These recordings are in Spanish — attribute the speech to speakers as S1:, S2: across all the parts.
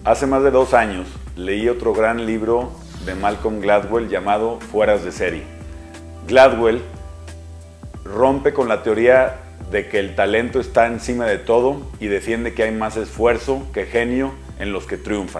S1: Hace más de 2 años leí otro gran libro de Malcolm Gladwell llamado Fueras de serie. Gladwell rompe con la teoría de que el talento está encima de todo y defiende que hay más esfuerzo que genio en los que triunfan.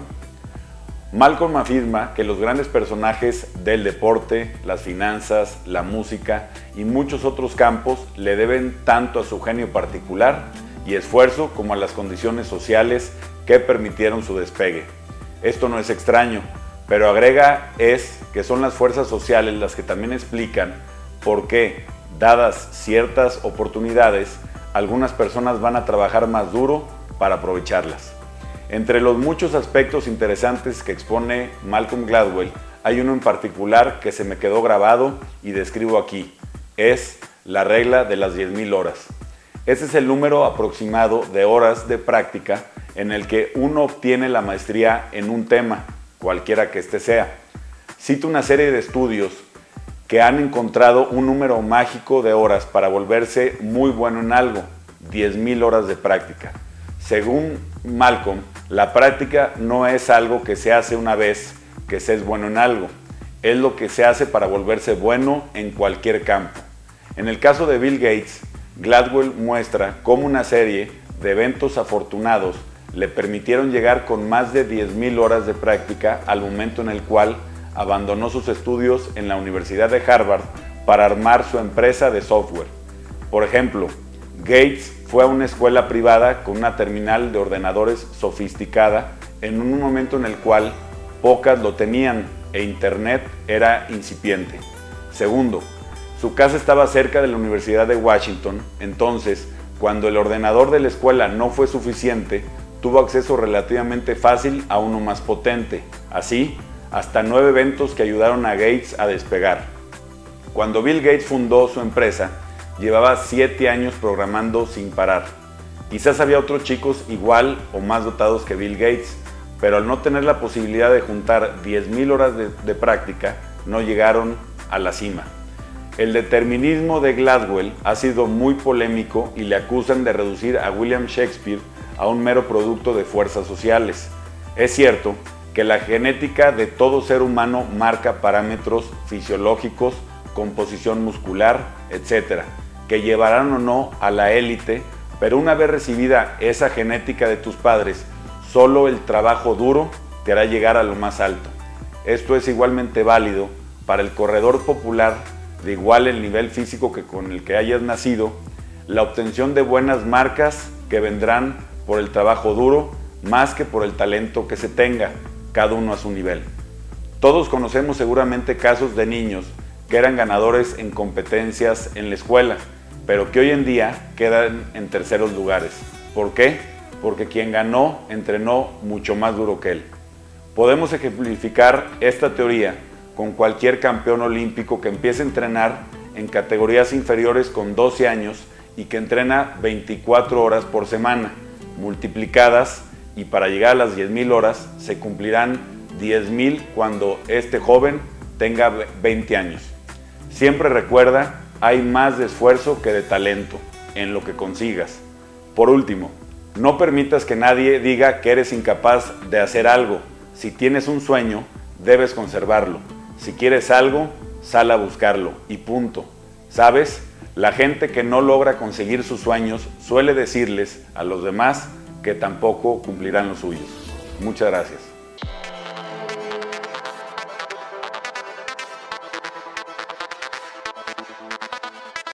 S1: Malcolm afirma que los grandes personajes del deporte, las finanzas, la música y muchos otros campos le deben tanto a su genio particular y esfuerzo como a las condiciones sociales que permitieron su despegue. Esto no es extraño, pero agrega que son las fuerzas sociales las que también explican por qué, dadas ciertas oportunidades, algunas personas van a trabajar más duro para aprovecharlas. Entre los muchos aspectos interesantes que expone Malcolm Gladwell, hay uno en particular que se me quedó grabado y describo aquí. Es la regla de las 10,000 horas. Ese es el número aproximado de horas de práctica en el que uno obtiene la maestría en un tema, cualquiera que éste sea. Cito una serie de estudios que han encontrado un número mágico de horas para volverse muy bueno en algo, 10,000 horas de práctica. Según Malcolm, la práctica no es algo que se hace una vez que se es bueno en algo, es lo que se hace para volverse bueno en cualquier campo. En el caso de Bill Gates, Gladwell muestra cómo una serie de eventos afortunados le permitieron llegar con más de 10,000 horas de práctica al momento en el cual abandonó sus estudios en la Universidad de Harvard para armar su empresa de software. Por ejemplo, Gates fue a una escuela privada con una terminal de ordenadores sofisticada en un momento en el cual pocas lo tenían e Internet era incipiente. Segundo, su casa estaba cerca de la Universidad de Washington, entonces, cuando el ordenador de la escuela no fue suficiente, tuvo acceso relativamente fácil a uno más potente. Así, hasta 9 eventos que ayudaron a Gates a despegar. Cuando Bill Gates fundó su empresa, llevaba 7 años programando sin parar. Quizás había otros chicos igual o más dotados que Bill Gates, pero al no tener la posibilidad de juntar 10,000 horas de práctica, no llegaron a la cima. El determinismo de Gladwell ha sido muy polémico y le acusan de reducir a William Shakespeare a un mero producto de fuerzas sociales. Es cierto que la genética de todo ser humano marca parámetros fisiológicos, composición muscular, etc., que llevarán o no a la élite, pero una vez recibida esa genética de tus padres, solo el trabajo duro te hará llegar a lo más alto. Esto es igualmente válido para el corredor popular de igual el nivel físico que con el que hayas nacido, la obtención de buenas marcas que vendrán por el trabajo duro más que por el talento que se tenga, cada uno a su nivel. Todos conocemos seguramente casos de niños que eran ganadores en competencias en la escuela, pero que hoy en día quedan en terceros lugares. ¿Por qué? Porque quien ganó entrenó mucho más duro que él. Podemos ejemplificar esta teoría con cualquier campeón olímpico que empiece a entrenar en categorías inferiores con 12 años y que entrena 24 horas por semana, multiplicadas, y para llegar a las 10,000 horas se cumplirán 10,000 cuando este joven tenga 20 años. Siempre recuerda, hay más de esfuerzo que de talento en lo que consigas. Por último, no permitas que nadie diga que eres incapaz de hacer algo. Si tienes un sueño, debes conservarlo. Si quieres algo, sal a buscarlo y punto. ¿Sabes? La gente que no logra conseguir sus sueños suele decirles a los demás que tampoco cumplirán los suyos. Muchas gracias.